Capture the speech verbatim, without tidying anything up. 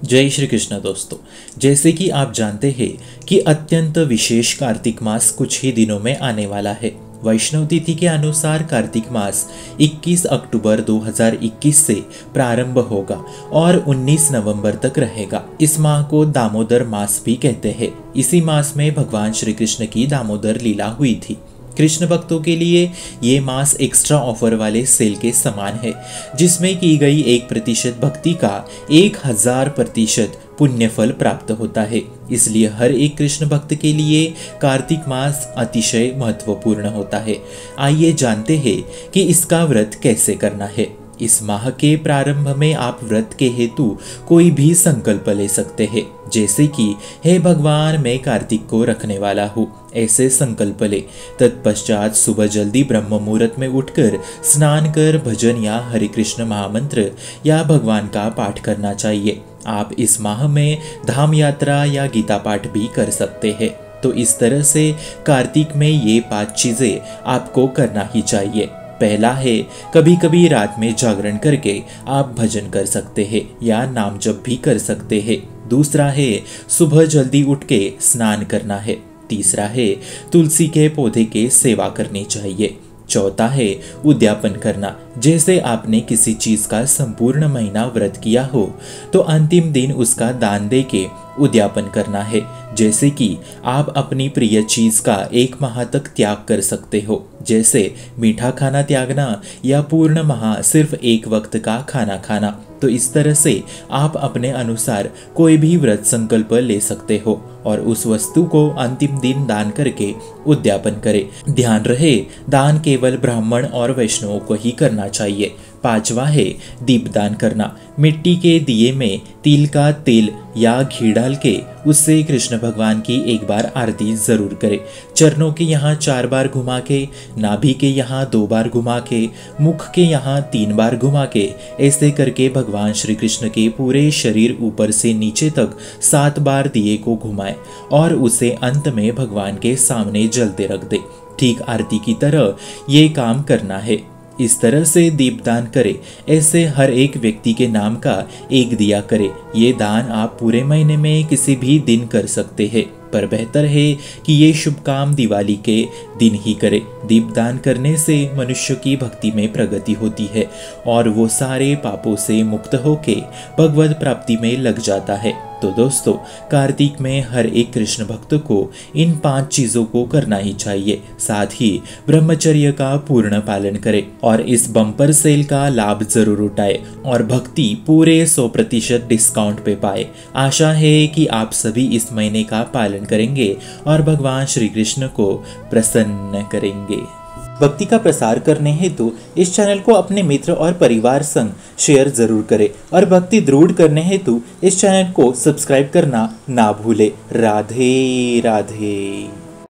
जय श्री कृष्ण दोस्तों। जैसे कि आप जानते हैं कि अत्यंत विशेष कार्तिक मास कुछ ही दिनों में आने वाला है। वैष्णव तिथि के अनुसार कार्तिक मास इक्कीस अक्टूबर दो हज़ार इक्कीस से प्रारंभ होगा और उन्नीस नवंबर तक रहेगा। इस माह को दामोदर मास भी कहते हैं। इसी मास में भगवान श्री कृष्ण की दामोदर लीला हुई थी। कृष्ण भक्तों के लिए ये मास एक्स्ट्रा ऑफर वाले सेल के समान है, जिसमें की गई एक प्रतिशत भक्ति का एक हजार प्रतिशत पुण्य फल प्राप्त होता है। इसलिए हर एक कृष्ण भक्त के लिए कार्तिक मास अतिशय महत्वपूर्ण होता है। आइए जानते हैं कि इसका व्रत कैसे करना है। इस माह के प्रारंभ में आप व्रत के हेतु कोई भी संकल्प ले सकते हैं, जैसे कि हे भगवान मैं कार्तिक को रखने वाला हूँ, ऐसे संकल्प ले। तत्पश्चात सुबह जल्दी ब्रह्म मुहूर्त में उठकर स्नान कर भजन या हरे कृष्ण महामंत्र या भगवान का पाठ करना चाहिए। आप इस माह में धाम यात्रा या गीता पाठ भी कर सकते हैं। तो इस तरह से कार्तिक में ये पांच चीजें आपको करना ही चाहिए। पहला है, कभी कभी रात में जागरण करके आप भजन कर सकते हैं या नाम जप भी कर सकते हैं। दूसरा है, सुबह जल्दी उठ के स्नान करना है। तीसरा है, तुलसी के पौधे के सेवा करनी चाहिए। चौथा है, उद्यापन करना। जैसे आपने किसी चीज का संपूर्ण महीना व्रत किया हो तो अंतिम दिन उसका दान दे के उद्यापन करना है। जैसे कि आप अपनी प्रिय चीज का एक माह तक त्याग कर सकते हो, जैसे मीठा खाना त्यागना या पूर्ण माह सिर्फ एक वक्त का खाना खाना। तो इस तरह से आप अपने अनुसार कोई भी व्रत संकल्प ले सकते हो और उस वस्तु को अंतिम दिन दान करके उद्यापन करें। ध्यान रहे, दान केवल ब्राह्मण और वैष्णवों को ही करना चाहिए। पांचवा है, दीपदान करना। मिट्टी के दिए में तिल का तेल या घी डाल के उससे कृष्ण भगवान की एक बार आरती जरूर करें। चरणों के यहाँ चार बार घुमा के, नाभि के यहाँ दो बार घुमा के, मुख के यहाँ तीन बार घुमा के, ऐसे करके भगवान श्री कृष्ण के पूरे शरीर ऊपर से नीचे तक सात बार दिए को घुमाए और उसे अंत में भगवान के सामने जलते रख दे। ठीक आरती की तरह ये काम करना है। इस तरह से दीपदान करें। ऐसे हर एक व्यक्ति के नाम का एक दिया करें। ये दान आप पूरे महीने में किसी भी दिन कर सकते हैं, पर बेहतर है कि ये शुभ काम दिवाली के दिन ही करें। दीपदान करने से मनुष्य की भक्ति में प्रगति होती है और वो सारे पापों से मुक्त होके भगवत प्राप्ति में लग जाता है। तो दोस्तों, कार्तिक में हर एक कृष्ण भक्त को इन पांच चीजों को करना ही चाहिए। साथ ही ब्रह्मचर्य का पूर्ण पालन करें और इस बम्पर सेल का लाभ जरूर उठाए और भक्ति पूरे सौ प्रतिशत डिस्काउंट पे पाए। आशा है कि आप सभी इस महीने का पालन करेंगे और भगवान श्री कृष्ण को प्रसन्न करेंगे। भक्ति का प्रसार करने हेतु तो इस चैनल को अपने मित्र और परिवार संग शेयर जरूर करें और भक्ति दृढ़ करने हेतु इस चैनल को सब्सक्राइब करना ना भूले। राधे राधे।